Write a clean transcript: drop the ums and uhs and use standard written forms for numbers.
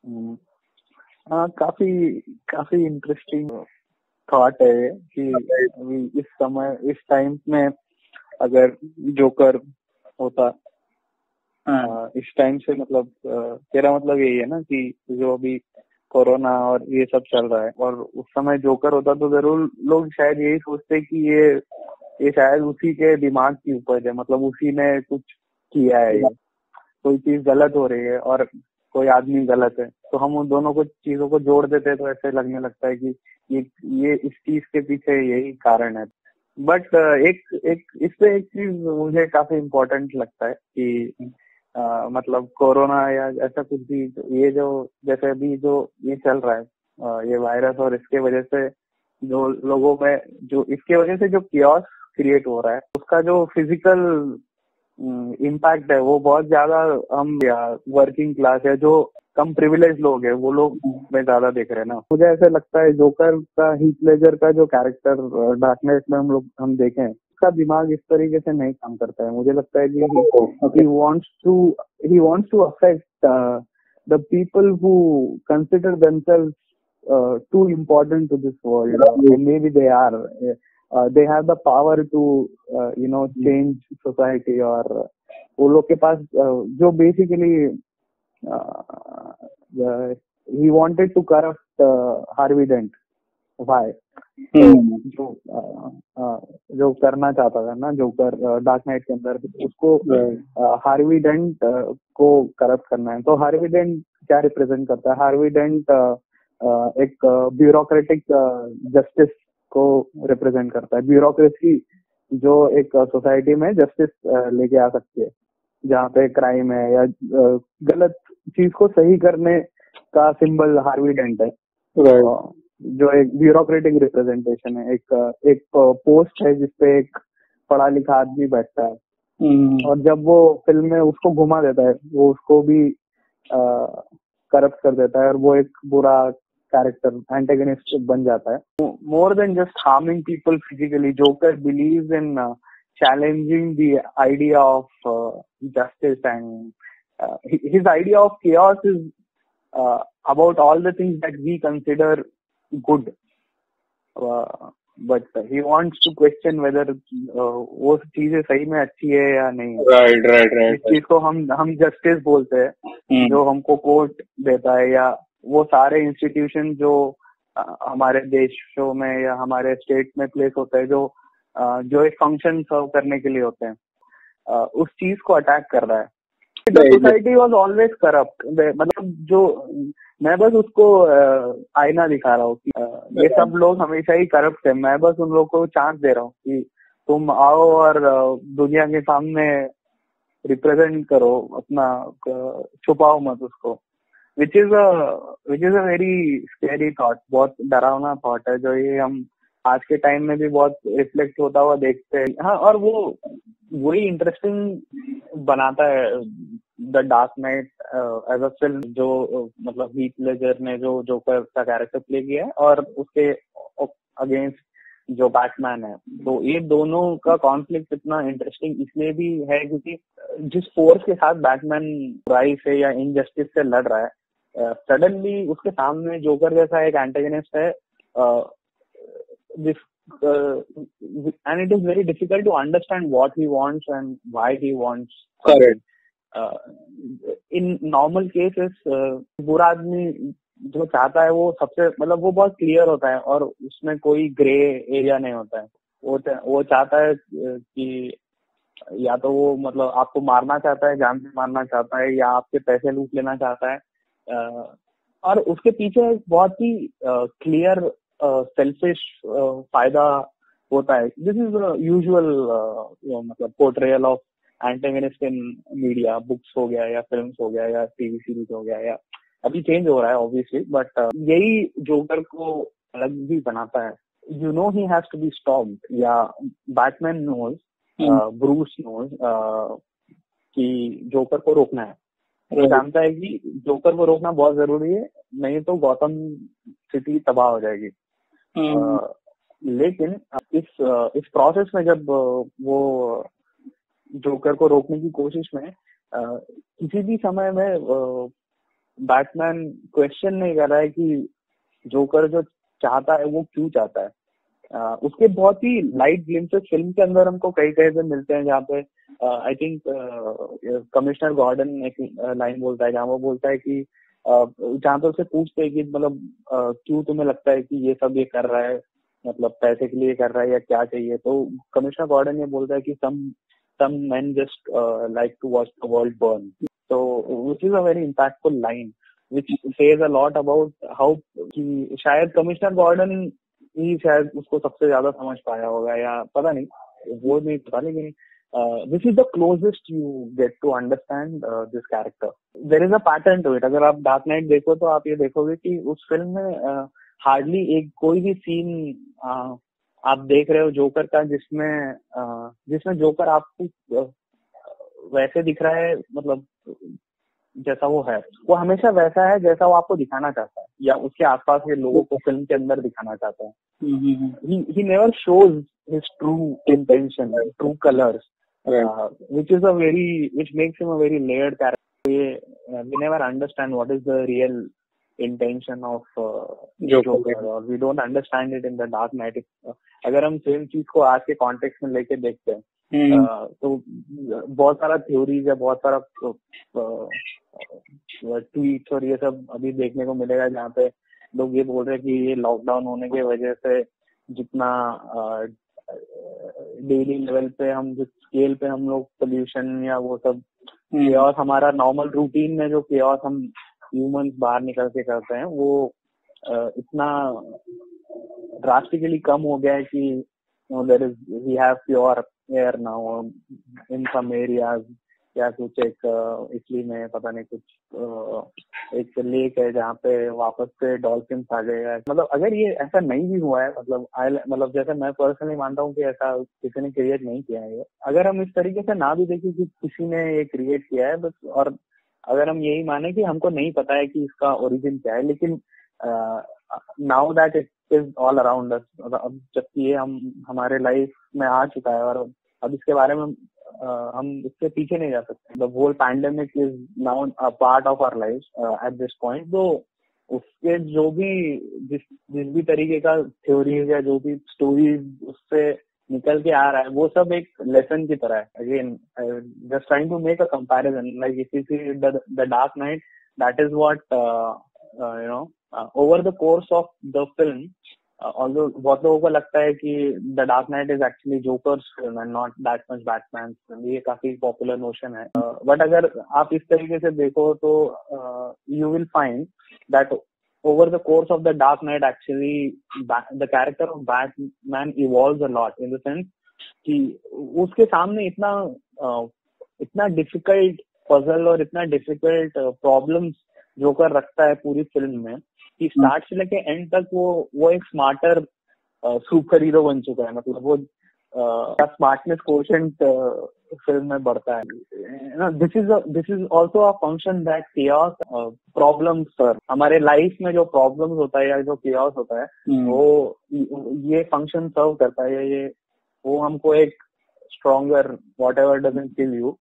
हम्म, हाँ, काफी काफी इंटरेस्टिंग थॉट है ये कि अभी इस समय इस टाइम में अगर जोकर होता इस टाइम से, मतलब तेरा मतलब यही है ना कि जो अभी कोरोना और ये सब चल रहा है और उस समय जोकर होता तो जरूर लोग शायद यही सोचते कि ये शायद उसी के दिमाग की उपज है, मतलब उसी ने कुछ किया है, ये कोई चीज गलत हो रही है और कोई आदमी गलत है, तो हम उन दोनों को चीजों को जोड़ देते हैं तो ऐसे लगने लगता है कि ये इस चीज के पीछे यही कारण है। बट एक एक इससे एक चीज मुझे काफी इम्पोर्टेंट लगता है कि मतलब कोरोना या ऐसा कुछ भी, ये जो जैसे अभी जो ये चल रहा है ये वायरस, और इसके वजह से जो लोगों में जो इसके वजह से जो कियोस क्रिएट हो रहा है, उसका जो फिजिकल इम्पैक्ट है वो बहुत ज्यादा हम या वर्किंग क्लास है जो कम प्रिविलेज लोग है वो लोग में ज्यादा देख रहे हैं ना। मुझे ऐसा लगता है जोकर का, हीथ लेजर का जो कैरेक्टर डार्क नाइट में हम देखें, उसका दिमाग इस तरीके से नहीं काम करता है। मुझे लगता है कि he wants to affect the people who consider themselves too important to this world, and maybe they are. They have the power to change society, और वो लोग के पास जो basically he wanted to corrupt Harvey Dent. Why? तो जो करना चाहता था ना जोकर डार्क नाइट के अंदर, उसको हार्वी डेंट को करप्ट करना है। तो हार्वी डेंट क्या रिप्रेजेंट करता है? हार्वी डेंट एक ब्यूरोक्रेटिक जस्टिस को रिप्रेजेंट करता है। ब्यूरोक्रेसी जो एक सोसाइटी में जस्टिस लेके आ सकती है, जहाँ पे क्राइम है या गलत चीज को सही करने का सिंबल हार्वी डेंट है। जो एक ब्यूरोक्रेटिक रिप्रेजेंटेशन है, एक पोस्ट है जिसपे एक पढ़ा लिखा आदमी बैठता है, और जब वो फिल्म में उसको घुमा देता है, वो उसको भी करप्ट कर देता है और वो एक बुरा कैरेक्टर, एंटेगनिस्ट बन जाता है। More than just harming people physically, Joker believes in challenging the idea of justice, and his idea of chaos is about all the things that we consider good, but he wants to question whether वो चीजें सही में अच्छी है या नहीं। right. इस चीज को हम जस्टिस बोलते हैं, जो हमको कोर्ट देता है, या वो सारे इंस्टीट्यूशन जो हमारे देशों में या हमारे स्टेट में प्लेस होते हैं, जो एक फंक्शन सर्व करने के लिए होते हैं, उस चीज को अटैक कर रहा है। The society was always corrupt, मतलब जो मैं बस उसको आईना दिखा रहा हूँ कि ये सब लोग हमेशा ही करप्ट है। मैं बस उन लोगों को चांस दे रहा हूँ कि तुम आओ और दुनिया के सामने रिप्रेजेंट करो अपना, छुपाओ मत उसको। Which is a very scary thought, बहुत डरावना थॉट है, जो ये हम आज के टाइम में भी बहुत रिफ्लेक्ट होता हुआ देखते हैं। हाँ, और वो वही इंटरेस्टिंग बनाता है the Dark Knight as a film, जो मतलब हीथ लेजर ने जो जोकर का कैरेक्टर प्ले किया है और उसके अगेंस्ट जो बैटमैन है, तो ये दोनों का कॉन्फ्लिक्ट इतना इंटरेस्टिंग इसलिए भी है क्योंकि जिस फोर्स के साथ बैटमैन बुराई से या इनजस्टिस से लड़ रहा है, सडनली उसके सामने जोकर जैसा एक एंटेगनिस्ट है, and it is very difficult to understand what he wants and why he wants something. In normal cases, बुरा आदमी जो चाहता है वो सबसे, मतलब वो बहुत क्लियर होता है और उसमें कोई ग्रे एरिया नहीं होता है। वो चाहता है कि या तो वो मतलब आपको मारना चाहता है, जान से मारना चाहता है, या आपके पैसे लूट लेना चाहता है, और उसके पीछे बहुत ही क्लियर सेल्फिश फायदा होता है। दिस इज यूजुअल मतलब portrayal of antagonist in media, books हो गया या फिल्म्स हो गया या टीवी सीरीज हो गया, या अभी चेंज हो रहा है ऑब्वियसली, बट यही जोकर को अलग भी बनाता है। You know he has to be stopped, या बैटमैन नोज, ब्रूस नोज कि जोकर को रोकना है। वो जानता है कि जोकर को रोकना बहुत जरूरी है, नहीं तो गौतम सिटी तबाह हो जाएगी। लेकिन इस प्रोसेस में जब वो जोकर को रोकने की कोशिश में किसी भी समय में बैटमैन क्वेश्चन नहीं कर रहा है कि जोकर जो चाहता है वो क्यों चाहता है। उसके बहुत ही लाइट ग्लिम्पसेस फिल्म के अंदर हमको कई कई पे मिलते हैं, जहाँ पे आई थिंक कमिश्नर गॉर्डन एक लाइन बोलता है, जहाँ वो बोलता है कि जहाँ पे उसे पूछते हैं कि मतलब क्यों तुम्हें लगता है कि ये सब ये कर रहा है, मतलब पैसे के लिए कर रहा है या क्या चाहिए। तो कमिश्नर गॉर्डन ये बोलता है कि some men just like to watch the world burn. So which is a very impactful line which says a lot about how कि शायद कमिश्नर गॉर्डन ही शायद उसको सबसे ज्यादा समझ पाया होगा, या पता नहीं, वो नहीं पता, लेकिन this is the closest you get to understand this character. There is a pattern to it. अगर आप डार्क नाइट देखो तो आप ये देखोगे कि उस फिल्म में हार्डली एक कोई भी सीन आप देख रहे हो जोकर का जिसमें जोकर आपको वैसे दिख रहा है, मतलब जैसा वो है, वो हमेशा वैसा है जैसा वो आपको दिखाना चाहता है या उसके आसपास के लोगों को फिल्म के अंदर दिखाना चाहता है। he never shows his true intention, true colors, which makes him a very layered character. We never understand what is the real intention of Joker, or we don't understand it in the Dark Knight. अगर हम same चीज को आज के context में लेके देखते हैं तो बहुत सारा थ्योरीज है, बहुत सारा ट्वीट्स और ये सब अभी देखने को मिलेगा, जहाँ पे लोग ये बोल रहे हैं कि ये लॉकडाउन होने की वजह से जितना डेली लेवल पे हम जिस स्केल पे हम लोग पोल्यूशन या वो सब केओस, हमारा नॉर्मल रूटीन में जो केओस हम ह्यूमंस बाहर निकल के करते हैं वो इतना ड्रास्टिकली कम हो गया है कि we have pure air now in some areas, या कुछ एक इटली में पता नहीं कुछ एक लेक है जहाँ पे वापस से डॉल्फिन आ गए। मतलब अगर ये ऐसा नहीं भी हुआ है, मतलब जैसे मैं पर्सनली मानता हूँ कि ऐसा किसी ने क्रिएट नहीं किया है, अगर हम इस तरीके से ना भी देखें कि किसी ने ये क्रिएट किया है बस, और अगर हम यही माने कि हमको नहीं पता है कि इसका ओरिजिन क्या है, लेकिन now that it is all around us, अब जबकि ये हमारे लाइफ में आ चुका है और अब इसके बारे में हम इसके पीछे नहीं जा सकते। The whole pandemic is now a part of our life at this point. तो उसके जो भी जिस भी तरीके का थ्योरीज या जो भी स्टोरीज उससे निकल के आ रहा है वो सब एक लेसन की तरह है। Again just trying to make a comparison, like if you see the Dark Knight, that is what over the course of the film, although बहुत लोगों को लगता है कि The Dark Knight is actually Joker's film and not that much Batman's film, ये काफी popular notion है, but अगर आप इस तरीके से देखो तो you will find that over the course of The Dark Knight actually the character of Batman evolves a lot, in the sense कि उसके सामने इतना डिफिकल्ट पजल और इतना डिफिकल्ट प्रॉब्लम्स जोकर रखता है पूरी फिल्म में कि स्टार्ट से लेके एंड तक वो एक स्मार्टर सुपर हीरो बन चुका है। मतलब वो स्मार्टनेस कोशेंट फिल्म में बढ़ता है। This is also a function that chaos problems, sir हमारे लाइफ में जो प्रॉब्लम्स होता है या जो केओस होता है वो ये फंक्शन सर्व करता है। ये वो हमको एक stronger, whatever doesn't kill you,